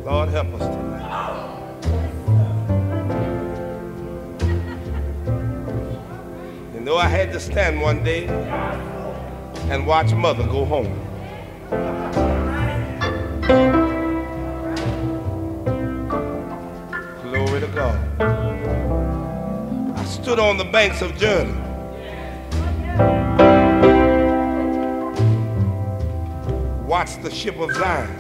Lord, help us tonight. You know, I had to stand one day and watch mother go home. Glory to God. I stood on the banks of Jordan. Watched the ship of Zion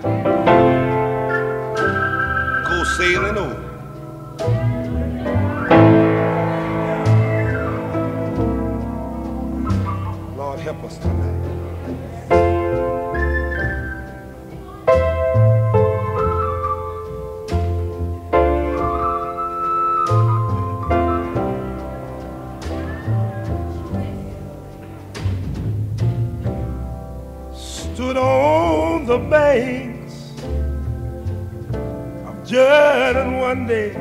go sailing over. Lord, help us tonight. Stood on the banks of Jordan one day.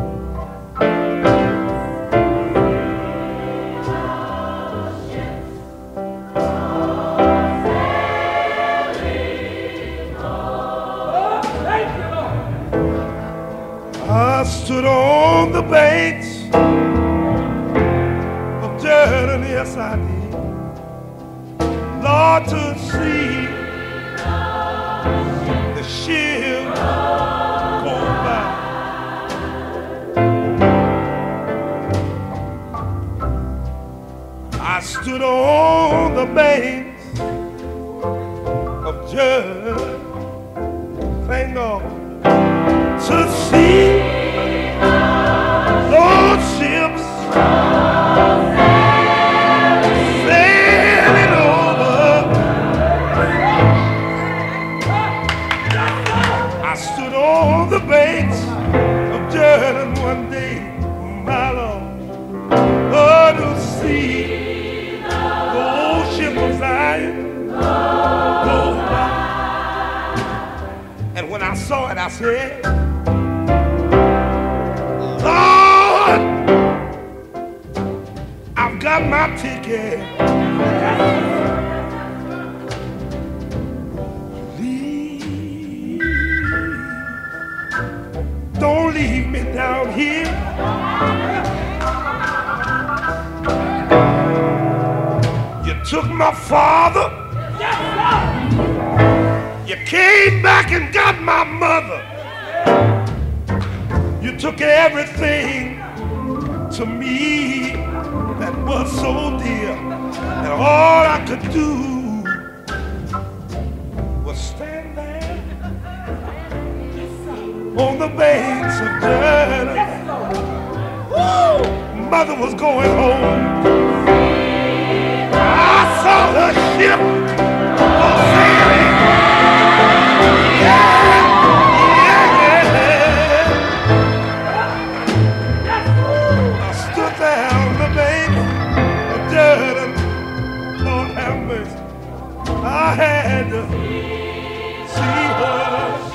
I stood on the banks of Jordan, yes I did, Lord, to see the ship go by. I stood on the banks of Jordan, thank God, to see those ships sailing over. I stood on the banks of Jordan one day, my Lord, oh, to see the old ship of Zion go by. And when I saw it, I said, Lord, I've got my ticket. Please don't leave me down here. You took my father. You came back and got my mother. You took everything to me that was so dear, and all I could do was stand there on the banks of Jordan. Woo! Mother was going home. I saw the ship sailing. I had to see her.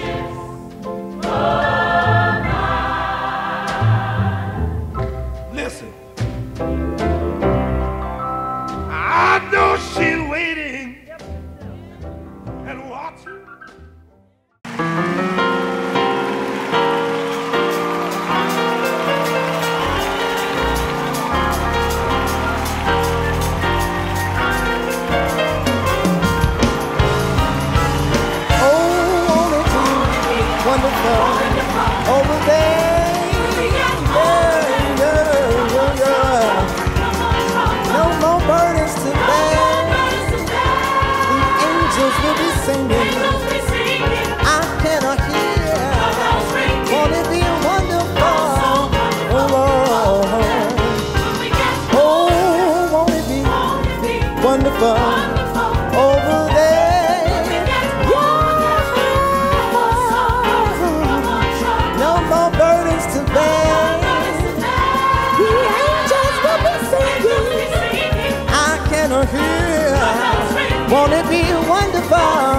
Listen, I know she's waiting and watching. Over there, no more burdens to bear. The angels will be singing. I cannot hear. Won't it be wonderful? Oh Lord, oh, won't it be wonderful over there? Here. Won't it be wonderful?